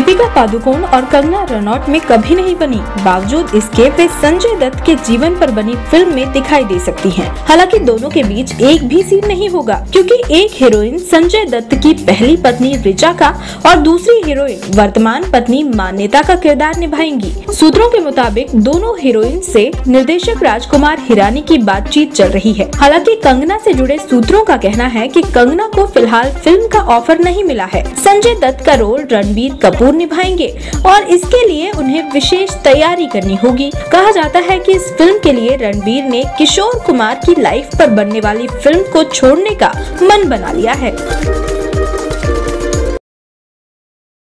दीपिका पादुकोण और कंगना रनौत में कभी नहीं बनी, बावजूद इसके वे संजय दत्त के जीवन पर बनी फिल्म में दिखाई दे सकती हैं। हालांकि दोनों के बीच एक भी सीन नहीं होगा, क्योंकि एक हीरोइन संजय दत्त की पहली पत्नी ऋचा का और दूसरी हीरोइन वर्तमान पत्नी मान्यता का किरदार निभाएंगी। सूत्रों के मुताबिक दोनों हीरोइन से निर्देशक राजकुमार हिरानी की बातचीत चल रही है। हालांकि कंगना से जुड़े सूत्रों का कहना है कि कंगना को फिलहाल फिल्म का ऑफर नहीं मिला है। संजय दत्त का रोल रणबीर कपूर निभाएंगे और इसके लिए उन्हें विशेष तैयारी करनी होगी। कहा जाता है कि इस फिल्म के लिए रणबीर ने किशोर कुमार की लाइफ पर बनने वाली फिल्म को छोड़ने का मन बना लिया है।